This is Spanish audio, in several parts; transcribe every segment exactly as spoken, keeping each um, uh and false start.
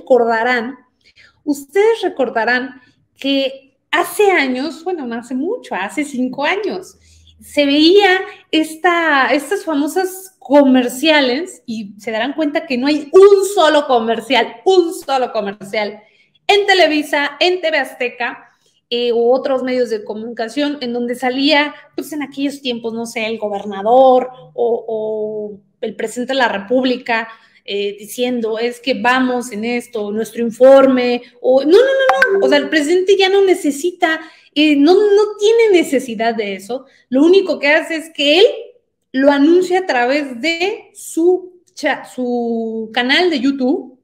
recordarán, ustedes recordarán que hace años, bueno, no hace mucho, hace cinco años, se veía esta, estas famosas comerciales y se darán cuenta que no hay un solo comercial, un solo comercial en Televisa, en T V Azteca, Eh, u otros medios de comunicación en donde salía, pues en aquellos tiempos, no sé, el gobernador o, o el presidente de la República eh, diciendo, es que vamos en esto, nuestro informe, o no, no, no, no, o sea, el presidente ya no necesita, eh, no, no tiene necesidad de eso, lo único que hace es que él lo anuncia a través de su, su canal de YouTube,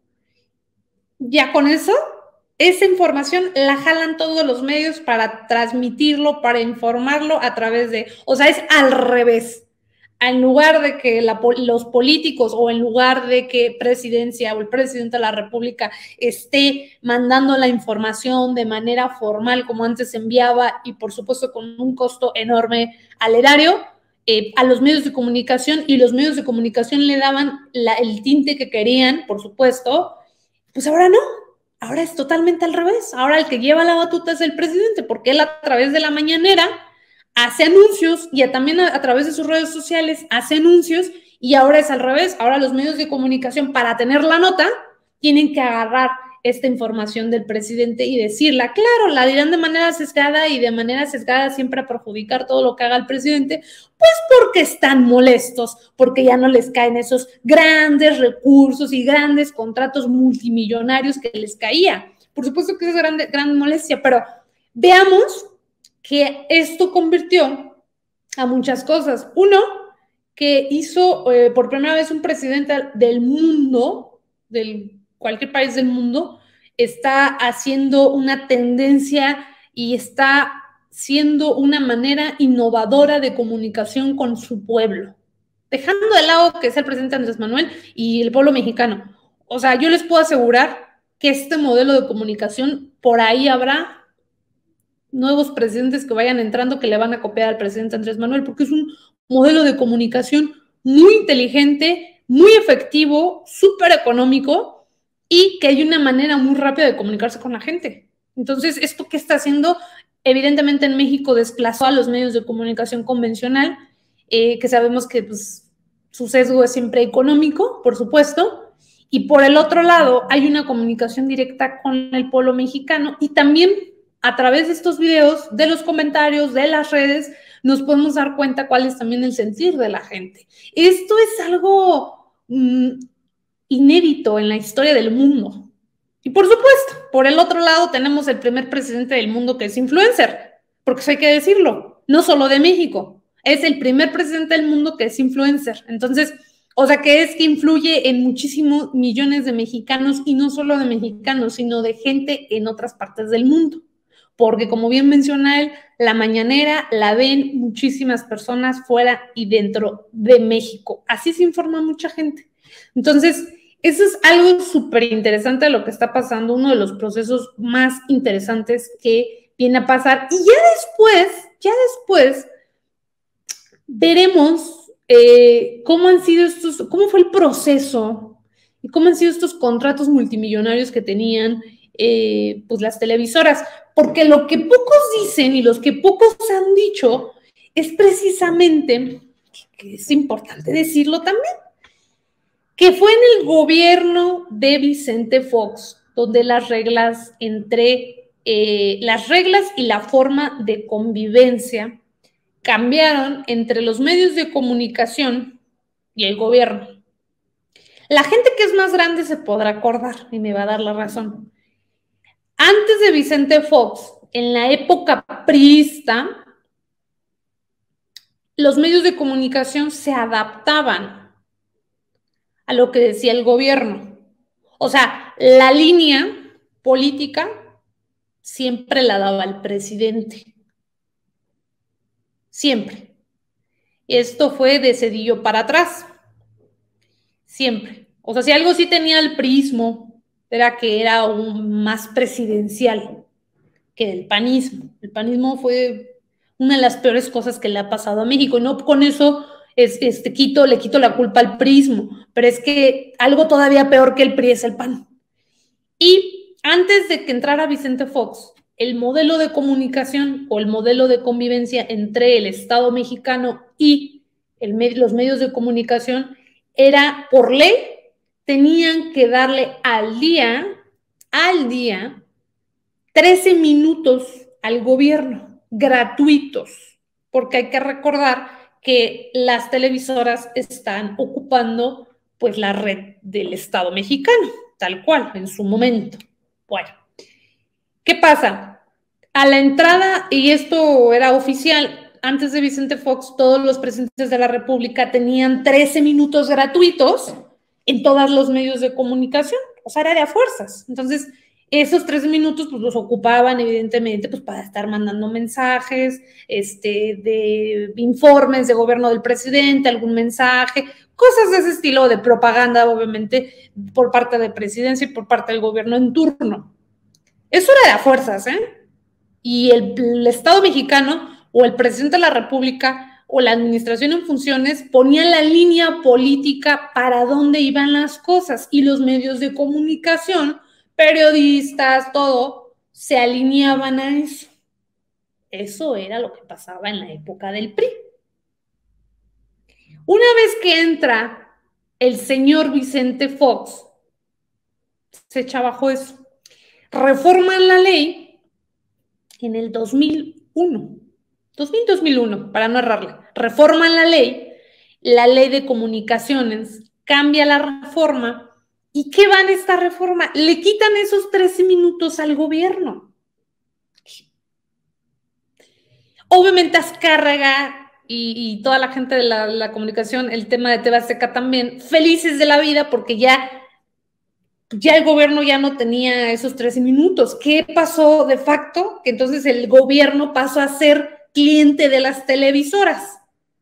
ya con eso esa información la jalan todos los medios para transmitirlo, para informarlo a través de, o sea, es al revés. En lugar de que la, los políticos o en lugar de que presidencia o el presidente de la República esté mandando la información de manera formal como antes se enviaba y por supuesto con un costo enorme al erario, eh, a los medios de comunicación, y los medios de comunicación le daban la, el tinte que querían, por supuesto, pues ahora no. Ahora es totalmente al revés. Ahora el que lleva la batuta es el presidente, porque él a través de la mañanera hace anuncios y también a, a través de sus redes sociales hace anuncios, y ahora es al revés. Ahora los medios de comunicación, para tener la nota, tienen que agarrar esta información del presidente y decirla. Claro, la dirán de manera sesgada y de manera sesgada siempre a perjudicar todo lo que haga el presidente, pues porque están molestos, porque ya no les caen esos grandes recursos y grandes contratos multimillonarios que les caía. Por supuesto que es grande, gran molestia, pero veamos que esto convirtió a muchas cosas. Uno, que hizo eh, por primera vez un presidente del mundo, del cualquier país del mundo, está haciendo una tendencia y está siendo una manera innovadora de comunicación con su pueblo, dejando de lado que es el presidente Andrés Manuel y el pueblo mexicano. O sea, yo les puedo asegurar que este modelo de comunicación, por ahí habrá nuevos presidentes que vayan entrando que le van a copiar al presidente Andrés Manuel, porque es un modelo de comunicación muy inteligente, muy efectivo, súper económico, y que hay una manera muy rápida de comunicarse con la gente. Entonces, ¿esto qué está haciendo? Evidentemente en México desplazó a los medios de comunicación convencional, eh, que sabemos que pues, su sesgo es siempre económico, por supuesto, y por el otro lado hay una comunicación directa con el pueblo mexicano, y también a través de estos videos, de los comentarios, de las redes, nos podemos dar cuenta cuál es también el sentir de la gente. Esto es algo mmm, inédito en la historia del mundo. Y por supuesto, por el otro lado tenemos el primer presidente del mundo que es influencer, porque eso hay que decirlo, no solo de México, es el primer presidente del mundo que es influencer. Entonces, o sea, que es que influye en muchísimos millones de mexicanos, y no solo de mexicanos, sino de gente en otras partes del mundo. Porque como bien menciona él, la mañanera la ven muchísimas personas fuera y dentro de México. Así se informa mucha gente. Entonces, eso es algo súper interesante de lo que está pasando, uno de los procesos más interesantes que viene a pasar. Y ya después, ya después, veremos eh, cómo han sido estos, cómo fue el proceso y cómo han sido estos contratos multimillonarios que tenían eh, pues las televisoras. Porque lo que pocos dicen y los que pocos han dicho es precisamente, que es importante decirlo también, que fue en el gobierno de Vicente Fox donde las reglas entre eh, las reglas y la forma de convivencia cambiaron entre los medios de comunicación y el gobierno. La gente que es más grande se podrá acordar y me va a dar la razón. Antes de Vicente Fox, en la época priista, los medios de comunicación se adaptaban a lo que decía el gobierno. O sea, la línea política siempre la daba el presidente. Siempre. Esto fue de Cedillo para atrás. Siempre. O sea, si algo sí tenía el priismo, era que era un más presidencial que el panismo. El panismo fue una de las peores cosas que le ha pasado a México, y no con eso es, este, quito, le quito la culpa al priismo, pero es que algo todavía peor que el P R I es el P A N. Y antes de que entrara Vicente Fox, el modelo de comunicación o el modelo de convivencia entre el Estado mexicano y el, los medios de comunicación era, por ley, tenían que darle al día, al día, trece minutos al gobierno, gratuitos, porque hay que recordar que las televisoras están ocupando pues la red del Estado mexicano, tal cual, en su momento. Bueno, ¿qué pasa? A la entrada, y esto era oficial, antes de Vicente Fox, todos los presidentes de la República tenían trece minutos gratuitos en todos los medios de comunicación, o sea, era de a fuerzas. Entonces, esos trece minutos pues los ocupaban evidentemente pues para estar mandando mensajes, este, de informes de gobierno del presidente, algún mensaje, cosas de ese estilo, de propaganda, obviamente, por parte de presidencia y por parte del gobierno en turno. Eso era de a fuerzas, ¿eh? Y el, el Estado mexicano o el presidente de la República o la administración en funciones ponían la línea política para dónde iban las cosas, y los medios de comunicación, periodistas, todo, se alineaban a eso. Eso era lo que pasaba en la época del P R I. Una vez que entra el señor Vicente Fox, se echa abajo eso. Reforman la ley en el dos mil uno, dos mil, dos mil uno, para no errarle. Reforman la ley, la ley de comunicaciones, cambia la reforma. ¿Y qué va en esta reforma? Le quitan esos trece minutos al gobierno. Obviamente Azcárraga y, y toda la gente de la, la comunicación, el tema de T V Azteca también, felices de la vida porque ya, ya el gobierno ya no tenía esos trece minutos. ¿Qué pasó de facto? Que entonces el gobierno pasó a ser cliente de las televisoras.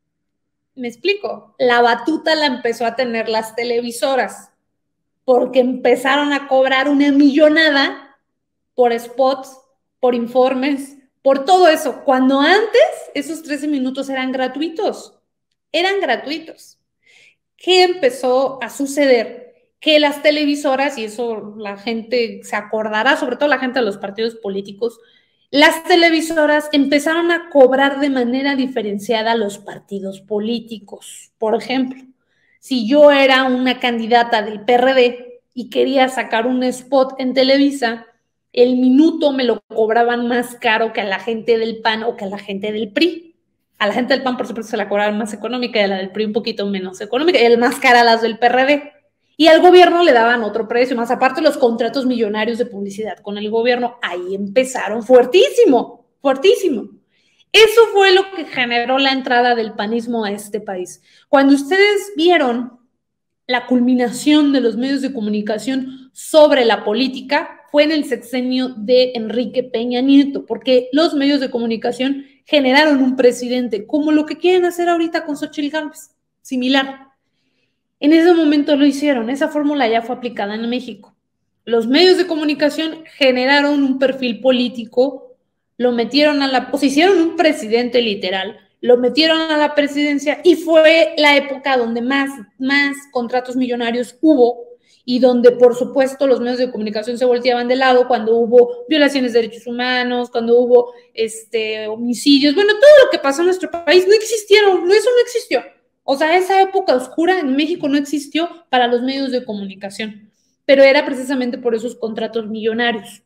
¿Me explico? La batuta la empezó a tener las televisoras porque empezaron a cobrar una millonada por spots, por informes, por todo eso, cuando antes esos trece minutos eran gratuitos, eran gratuitos. ¿Qué empezó a suceder? Que las televisoras, y eso la gente se acordará, sobre todo la gente de los partidos políticos, las televisoras empezaron a cobrar de manera diferenciada a los partidos políticos. Por ejemplo, si yo era una candidata del P R D y quería sacar un spot en Televisa, el minuto me lo cobraban más caro que a la gente del P A N o que a la gente del P R I. A la gente del P A N, por supuesto, se la cobraban más económica, y a la del P R I un poquito menos económica, y el más cara a las del P R D. Y al gobierno le daban otro precio, más aparte los contratos millonarios de publicidad con el gobierno, ahí empezaron fuertísimo, fuertísimo. Eso fue lo que generó la entrada del panismo a este país. Cuando ustedes vieron la culminación de los medios de comunicación sobre la política, fue en el sexenio de Enrique Peña Nieto, porque los medios de comunicación generaron un presidente, como lo que quieren hacer ahorita con Xochitl Gálvez, similar. En ese momento lo hicieron, esa fórmula ya fue aplicada en México. Los medios de comunicación generaron un perfil político, lo metieron a la, o se hicieron un presidente literal, lo metieron a la presidencia, y fue la época donde más, más contratos millonarios hubo, y donde, por supuesto, los medios de comunicación se volteaban de lado cuando hubo violaciones de derechos humanos, cuando hubo este, homicidios. Bueno, todo lo que pasó en nuestro país no existieron, no, eso no existió. O sea, esa época oscura en México no existió para los medios de comunicación, pero era precisamente por esos contratos millonarios.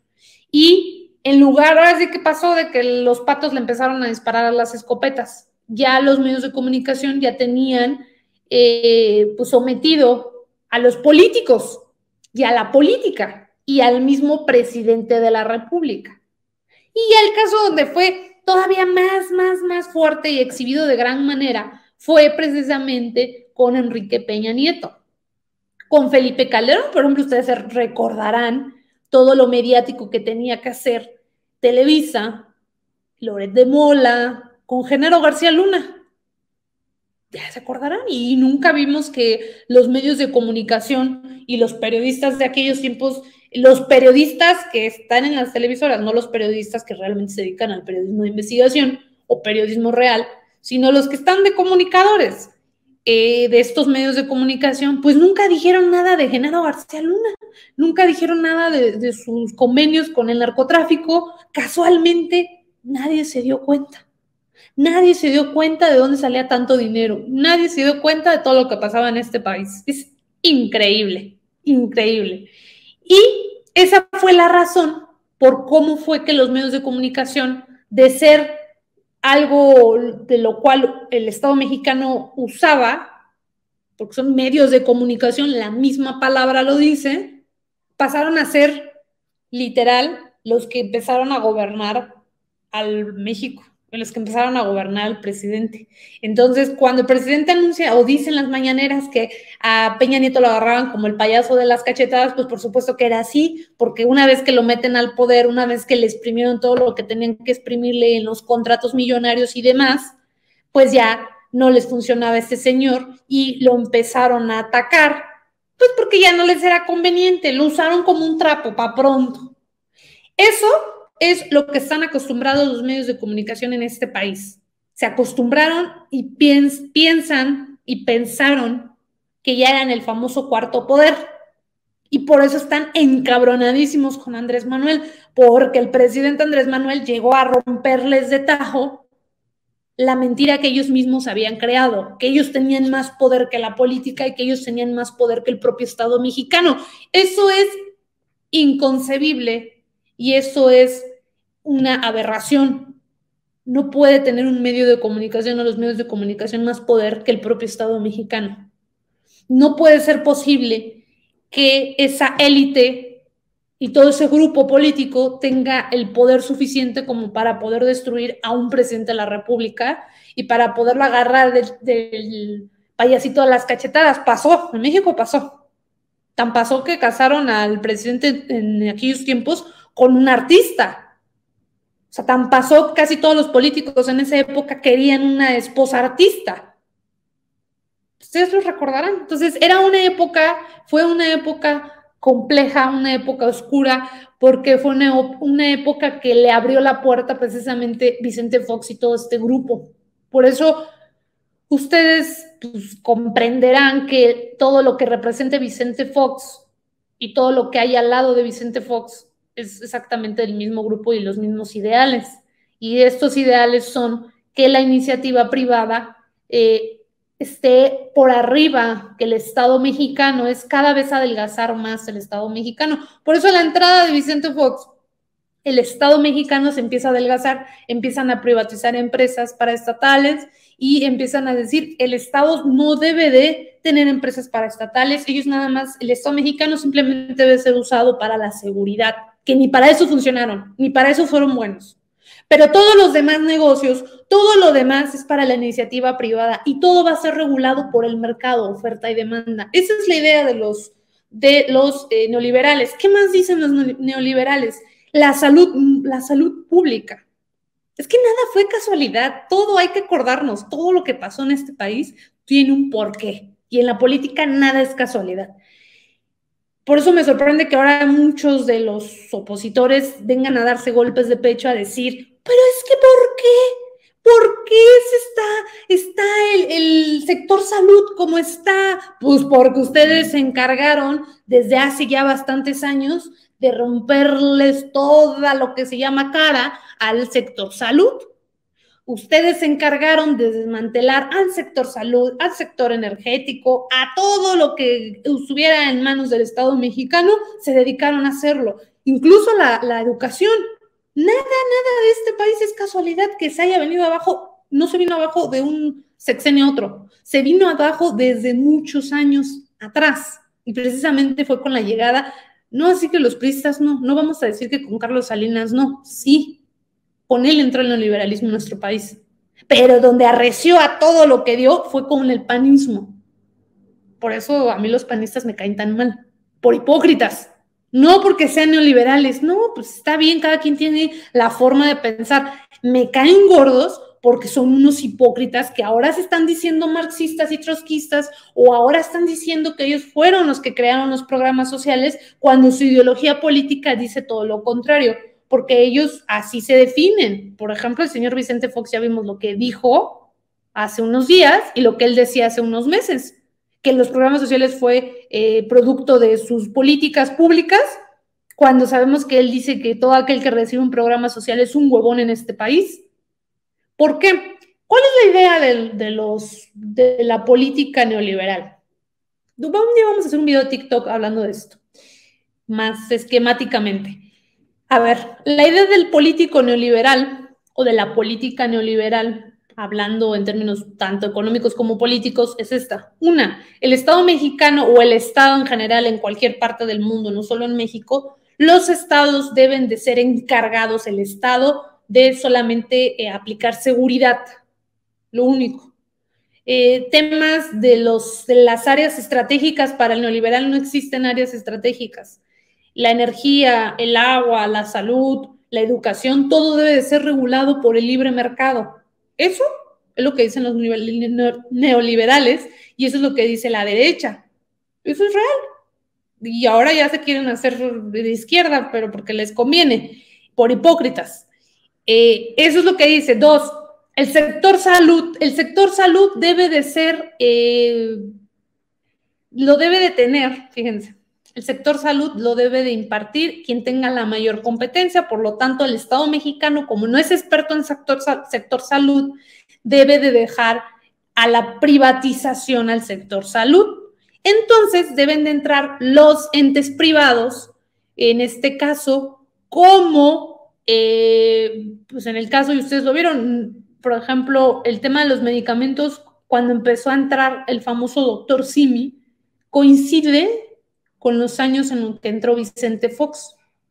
Y en lugar, ahora sí que pasó de que los patos le empezaron a disparar a las escopetas, ya los medios de comunicación ya tenían eh, pues sometido a los políticos y a la política y al mismo presidente de la República. Y el caso donde fue todavía más, más, más fuerte y exhibido de gran manera fue precisamente con Enrique Peña Nieto. Con Felipe Calderón, por ejemplo, ustedes recordarán todo lo mediático que tenía que hacer Televisa, Loret de Mola, con Genaro García Luna. Ya se acordarán, y nunca vimos que los medios de comunicación y los periodistas de aquellos tiempos, los periodistas que están en las televisoras, no los periodistas que realmente se dedican al periodismo de investigación o periodismo real, sino los que están de comunicadores, eh, de estos medios de comunicación, pues nunca dijeron nada de Genaro García Luna, nunca dijeron nada de, de sus convenios con el narcotráfico. Casualmente, nadie se dio cuenta. Nadie se dio cuenta de dónde salía tanto dinero. Nadie se dio cuenta de todo lo que pasaba en este país. Es increíble, increíble. Y esa fue la razón por cómo fue que los medios de comunicación, de ser algo de lo cual el Estado mexicano usaba, porque son medios de comunicación, la misma palabra lo dice, pasaron a ser literal los que empezaron a gobernar al México, los que empezaron a gobernar al presidente. Entonces, cuando el presidente anuncia o dice en las mañaneras que a Peña Nieto lo agarraban como el payaso de las cachetadas, pues por supuesto que era así, porque una vez que lo meten al poder, una vez que le exprimieron todo lo que tenían que exprimirle en los contratos millonarios y demás, pues ya no les funcionaba a este señor y lo empezaron a atacar, pues porque ya no les era conveniente, lo usaron como un trapo para pronto. Eso es lo que están acostumbrados los medios de comunicación en este país. Se acostumbraron y piens piensan y pensaron que ya eran el famoso cuarto poder. Y por eso están encabronadísimos con Andrés Manuel, porque el presidente Andrés Manuel llegó a romperles de tajo la mentira que ellos mismos habían creado, que ellos tenían más poder que la política y que ellos tenían más poder que el propio Estado mexicano. Eso es inconcebible. Y eso es una aberración. No puede tener un medio de comunicación o los medios de comunicación más poder que el propio Estado mexicano. No puede ser posible que esa élite y todo ese grupo político tenga el poder suficiente como para poder destruir a un presidente de la República y para poderlo agarrar del, del payasito de las cachetadas. Pasó, en México pasó. Tan pasó que casaron al presidente en aquellos tiempos con un artista. O sea, tan pasó, casi todos los políticos en esa época querían una esposa artista. Ustedes lo recordarán. Entonces, era una época, fue una época compleja, una época oscura, porque fue una, una época que le abrió la puerta precisamente Vicente Fox y todo este grupo. Por eso, ustedes pues, comprenderán que todo lo que represente Vicente Fox y todo lo que hay al lado de Vicente Fox es exactamente el mismo grupo y los mismos ideales. Y estos ideales son que la iniciativa privada eh, esté por arriba que el Estado mexicano, es cada vez adelgazar más el Estado mexicano. Por eso la entrada de Vicente Fox, el Estado mexicano se empieza a adelgazar, empiezan a privatizar empresas paraestatales y empiezan a decir, el Estado no debe de tener empresas paraestatales, ellos nada más, el Estado mexicano simplemente debe ser usado para la seguridad, que ni para eso funcionaron, ni para eso fueron buenos. Pero todos los demás negocios, todo lo demás es para la iniciativa privada y todo va a ser regulado por el mercado, oferta y demanda. Esa es la idea de los, de los eh, neoliberales. ¿Qué más dicen los neoliberales? La salud, la salud pública. Es que nada fue casualidad, todo hay que acordarnos, todo lo que pasó en este país tiene un porqué y en la política nada es casualidad. Por eso me sorprende que ahora muchos de los opositores vengan a darse golpes de pecho a decir, pero es que ¿por qué? ¿Por qué se está, está el, el sector salud como está? Pues porque ustedes se encargaron desde hace ya bastantes años de romperles toda lo que se llama cara al sector salud. Ustedes se encargaron de desmantelar al sector salud, al sector energético, a todo lo que estuviera en manos del Estado mexicano, se dedicaron a hacerlo. Incluso la, la educación. Nada, nada de este país es casualidad que se haya venido abajo, no se vino abajo de un sexenio a otro, se vino abajo desde muchos años atrás. Y precisamente fue con la llegada, no así que los priistas no, no vamos a decir que con Carlos Salinas no, sí. Con él entró el neoliberalismo en nuestro país. Pero donde arreció a todo lo que dio fue con el panismo. Por eso a mí los panistas me caen tan mal. Por hipócritas. No porque sean neoliberales. No, pues está bien, cada quien tiene la forma de pensar. Me caen gordos porque son unos hipócritas que ahora se están diciendo marxistas y trotskistas o ahora están diciendo que ellos fueron los que crearon los programas sociales cuando su ideología política dice todo lo contrario. Porque ellos así se definen. Por ejemplo, el señor Vicente Fox, ya vimos lo que dijo hace unos días y lo que él decía hace unos meses, que los programas sociales fue eh, producto de sus políticas públicas, cuando sabemos que él dice que todo aquel que recibe un programa social es un huevón en este país. ¿Por qué? ¿Cuál es la idea de, de, los, de la política neoliberal? Un día vamos a hacer un video de TikTok hablando de esto, más esquemáticamente. A ver, la idea del político neoliberal o de la política neoliberal, hablando en términos tanto económicos como políticos, es esta. Una, el Estado mexicano o el Estado en general en cualquier parte del mundo, no solo en México, los estados deben de ser encargados, el Estado, de solamente eh, aplicar seguridad, lo único. Eh, temas de, los, de las áreas estratégicas, para el neoliberal no existen áreas estratégicas. La energía, el agua, la salud, la educación, todo debe de ser regulado por el libre mercado. Eso es lo que dicen los neoliberales y eso es lo que dice la derecha. Eso es real. Y ahora ya se quieren hacer de izquierda, pero porque les conviene, por hipócritas. Eh, eso es lo que dice. Dos, el sector salud, el sector salud debe de ser, eh, lo debe de tener, fíjense, el sector salud lo debe de impartir quien tenga la mayor competencia, por lo tanto el Estado mexicano, como no es experto en sector, sector salud, debe de dejar a la privatización al sector salud. Entonces deben de entrar los entes privados, en este caso, como, eh, pues en el caso, y ustedes lo vieron, por ejemplo, el tema de los medicamentos, cuando empezó a entrar el famoso doctor Simi, coincide con los años en los que entró Vicente Fox.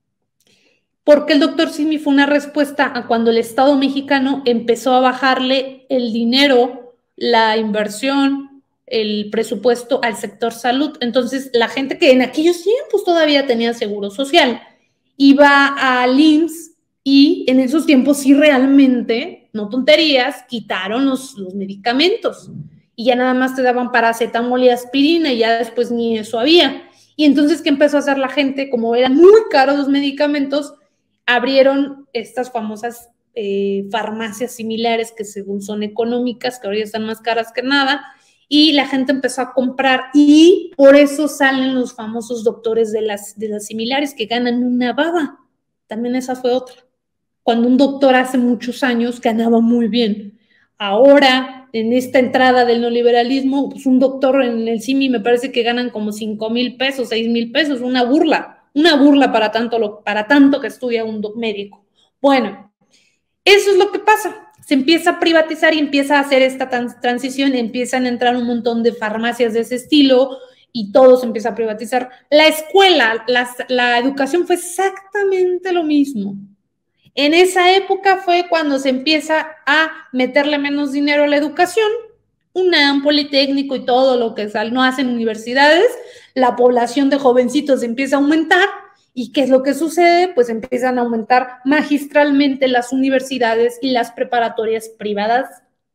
Porque el doctor Simi fue una respuesta a cuando el Estado mexicano empezó a bajarle el dinero, la inversión, el presupuesto al sector salud. Entonces, la gente que en aquellos tiempos todavía tenía seguro social, iba al I M S S y en esos tiempos sí realmente, no tonterías, quitaron los, los medicamentos y ya nada más te daban paracetamol y aspirina y ya después ni eso había. Y entonces, ¿qué empezó a hacer la gente? Como eran muy caros los medicamentos, abrieron estas famosas eh, farmacias similares que según son económicas, que ahora ya están más caras que nada, y la gente empezó a comprar y por eso salen los famosos doctores de las, de las similares que ganan una baba. También esa fue otra. Cuando un doctor hace muchos años ganaba muy bien. Ahora, en esta entrada del neoliberalismo, pues un doctor en el Simi me parece que ganan como cinco mil pesos, seis mil pesos, una burla, una burla para tanto, lo, para tanto que estudia un médico. Bueno, eso es lo que pasa. Se empieza a privatizar y empieza a hacer esta trans transición, empiezan a entrar un montón de farmacias de ese estilo y todo se empieza a privatizar. La escuela, la, la educación fue exactamente lo mismo. En esa época fue cuando se empieza a meterle menos dinero a la educación, UNAM, Politécnico y todo lo que no hacen universidades, la población de jovencitos empieza a aumentar. ¿Y qué es lo que sucede? Pues empiezan a aumentar magistralmente las universidades y las preparatorias privadas.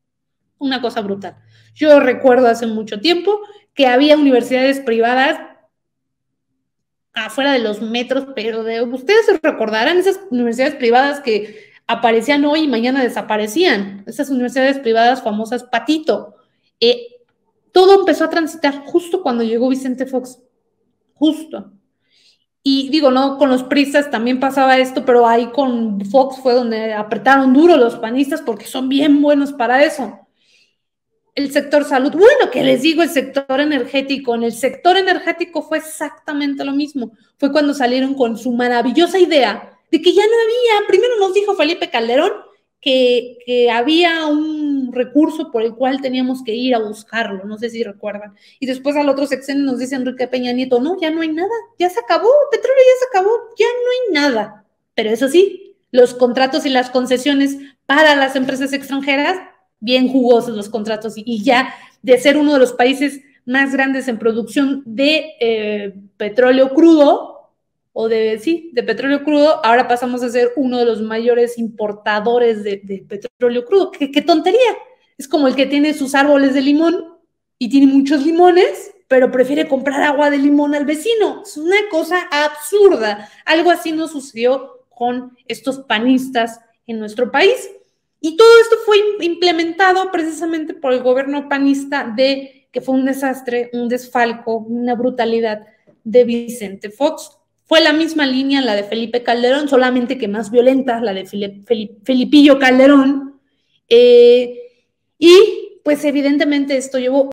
Una cosa brutal. Yo recuerdo hace mucho tiempo que había universidades privadas afuera de los metros, pero de, ustedes se recordarán esas universidades privadas que aparecían hoy y mañana desaparecían. Esas universidades privadas famosas, Patito. Eh, todo empezó a transitar justo cuando llegó Vicente Fox. Justo. Y digo, no, con los priistas también pasaba esto, pero ahí con Fox fue donde apretaron duro los panistas porque son bien buenos para eso. El sector salud, bueno, ¿qué les digo? El sector energético. En el sector energético fue exactamente lo mismo. Fue cuando salieron con su maravillosa idea de que ya no había, primero nos dijo Felipe Calderón que, que había un recurso por el cual teníamos que ir a buscarlo, no sé si recuerdan. Y después al otro sexenio nos dice Enrique Peña Nieto, no, ya no hay nada, ya se acabó, el petróleo ya se acabó, ya no hay nada. Pero eso sí, los contratos y las concesiones para las empresas extranjeras, bien jugosos los contratos, y ya de ser uno de los países más grandes en producción de eh, petróleo crudo, o de, sí, de petróleo crudo, ahora pasamos a ser uno de los mayores importadores de, de petróleo crudo. ¿Qué, qué tontería? Es como el que tiene sus árboles de limón y tiene muchos limones, pero prefiere comprar agua de limón al vecino. Es una cosa absurda. Algo así nos sucedió con estos panistas en nuestro país. Y todo esto fue implementado precisamente por el gobierno panista, de que fue un desastre, un desfalco, una brutalidad de Vicente Fox. Fue la misma línea la de Felipe Calderón, solamente que más violenta, la de Filip, Filip, Felipillo Calderón. Eh, y pues evidentemente esto llevó